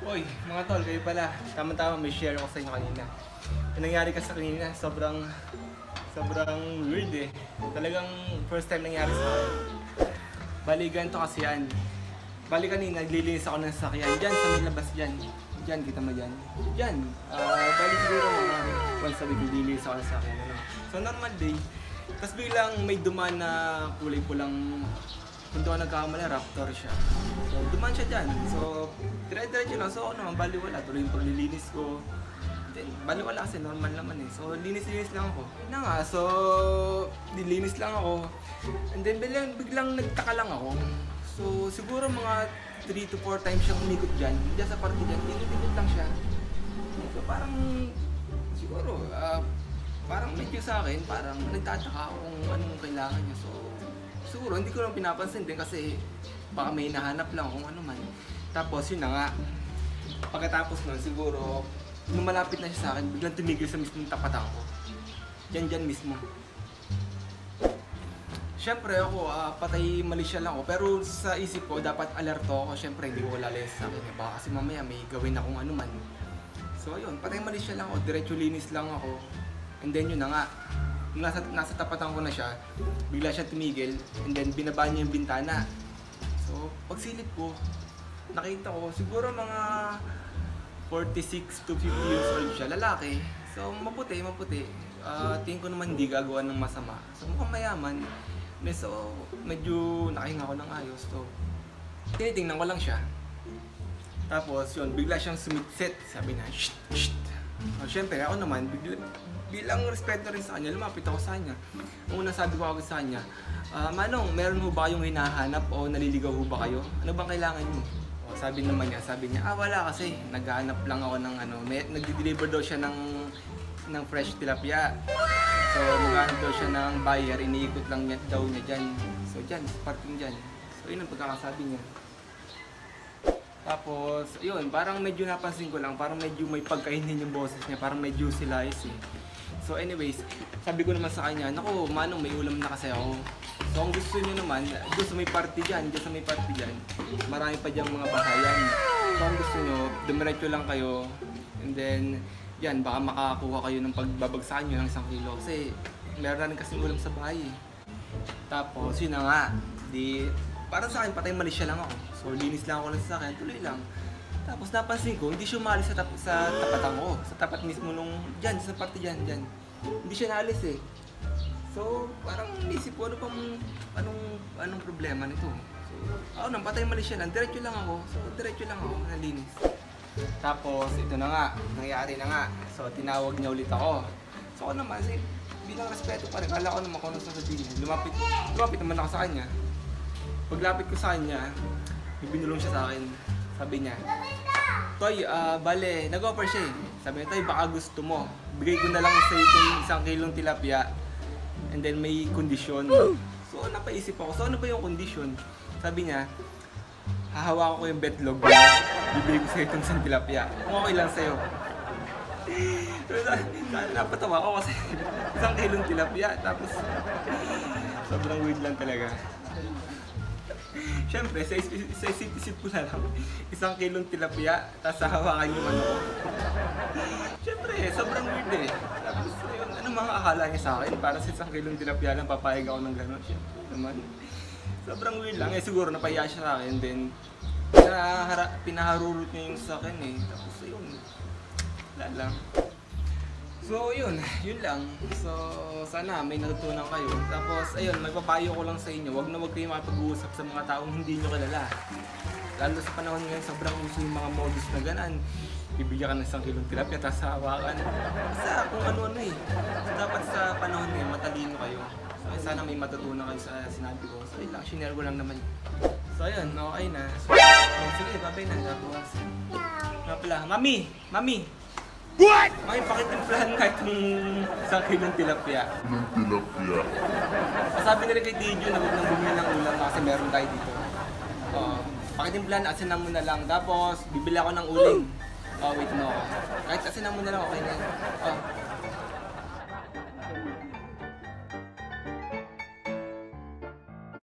Uy, mga tol, kayo pala. Tama-tama, may share ako sa inyo kanina. Yung nangyari kasi kanina, sobrang weird eh. Talagang first time nangyari sa akin. Bali, ganito kasi yan. Bali kanina, naglilinis ako ng sasakyan. Diyan, sa may labas dyan. Diyan, kita mo dyan. Diyan. Bali siguro mga once a week, naglilinis ako ng sasakyan. Ano? So, normal day. Tapos biglang may dumaan na kulay pulang. Kung doon nagkakamali, Raptor siya. So, dumaan siya dyan. So, dire-diretso lang. So, ako naman, baliwala. Tuloy yung paglilinis ko. Then, baliwala kasi normal naman eh. So, linis-linis lang ako. Yun na nga. So, nilinis lang ako. And then, biglang nagtaka lang ako. So, siguro mga 3 to 4 times siyang umikot dyan. Diyan sa party dyan, ikot-ikot lang siya. So, parang, siguro, parang medyo sa akin, parang nagtataka ako kung anong kailangan niya. So, siguro hindi ko lang pinapansin din kasi baka may hinahanap lang kung ano man. Tapos yun na nga, pagkatapos nun siguro, nung malapit na siya sa akin, biglang tumigil sa mismong tapatan ko. Dyan mismo. Siyempre ako, patay mali siya lang ako. Pero sa isip ko, dapat alerto ako. Siyempre hindi ko lalayas sa akin. Baka kasi mamaya may gawin akong ano man. So yun, patay mali siya lang ako. Diretso linis lang ako. And then yun na nga. Nasa tapatan ko na siya, bigla siya tumigil, and then binaba niya yung bintana. So, pagsilip ko, nakita ko, siguro mga 46 to 50 years old siya, lalaki. So, maputi. Tingin ko naman hindi gagawa ng masama. So, mukhang mayaman. So, medyo nakahinga ko ng ayos. So, tinitingnan ko lang siya. Tapos, yun, bigla siyang sumitsit. Sabi na, shh, shh. So, syempre, ako naman, bilang respeto rin sa kanya, lumapit ako sa kanya. Ang unang sabi ko agad sa kanya, Manong, meron ho ba kayong hinahanap o naliligaw ho ba kayo? Ano bang kailangan nyo? O, sabi niya, wala kasi, naghahanap lang ako ng ano, nagdi-deliver daw siya ng fresh tilapia. So, maghahanap daw siya ng buyer, iniikot lang daw niya dyan. So, dyan, parking dyan. So, yun ang pagkakasabi niya. Tapos, yun, parang medyo napansin ko lang, parang medyo may pagkainin yung boses niya, parang medyo silais eh. So anyways, sabi ko naman sa kanya, naku, Manong, may ulam na kasi ako. So kung gusto niyo naman, doon sa may party dyan, marami pa dyan mga bahayan. So kung gusto niyo, dumiretso lang kayo, and then, yan, baka makakuha kayo ng pagbabagsakan nyo ng 1 kilo. Kasi meron na rin kasing ulam sa bahay eh. Tapos, yun na nga, para sa akin, patay mali siya lang ako. So linis lang ako ng sasakyan, tuloy lang. Tapos napansin ko, hindi siya umalis sa tapatan ko. Sa tapat mismo nung dyan, sa party dyan. Hindi siya naalis eh. So, parang inisip ko, anong problema nito? So, ako nang patay mali siya lang, diretso lang ako. So, diretso lang ako, nalinis. Tapos, ito na nga, nangyari na nga. So, tinawag niya ulit ako. So, ako naman, bilang respeto pa rin, kala ko naman kung ano sasabihin niya. Lumapit naman ako sa kanya. Paglapit ko sa kanya, may binulong siya sa akin. Sabi niya, Toy, bale, nag-offer siya eh. Sabi niya, Toy, baka gusto mo. Bigay ko na lang sa itong 1 kilong tilapia. And then may kondisyon. So, napaisip ako, so ano ba yung kondisyon? Sabi niya, hahawakan ko yung betlog. Bibigay ko sa itong 1 tilapia. Kung okay lang sa'yo. So, napatawa ako kasi 1 kilong tilapia. Tapos, sobrang weird lang talaga. Siyempre, sa isip ko na lang, 1 kilong tilapia, tapos hahawakan yung ano ko. Siyempre, sobrang weird eh. Tapos, yun, ano mga akala niya sa akin? Para sa 1 kilong tilapia lang, papayag ako ng gano'n. Siyempre naman, sobrang weird lang. Eh, siguro napahiya siya sa akin, then pinaharurot niya yung sa akin eh. Tapos, yun, wala lang. So yun lang. So sana may natutunan kayo. Tapos ayun, magpapayo ko lang sa inyo, wag kayo makipag-uusap sa mga taong hindi nyo kilala. Lalo sa panahon ngayon, sobrang uso yung mga modus na ganan. Bibigyan ka ng 1 kilong tilapia, tapos hawakan. Basta kung ano eh. So, dapat sa panahon ngayon, matalino kayo. So sana may matutunan kayo sa sinabi ko. So yun lang, share ko lang naman. So ayun, okay na. So, sige, babay na. Tapos, pala, Mami! What? May pakitimplahan nga itong 1 kilong tilapia. Sabi na rin kay Tijo na huwag nang bumili ng ulam kasi meron tayo dito. Pakitimplahan, asinan mo na lang. Tapos, bibili ako ng uling. Wait mo ako. Kahit asinan mo na lang, okay na.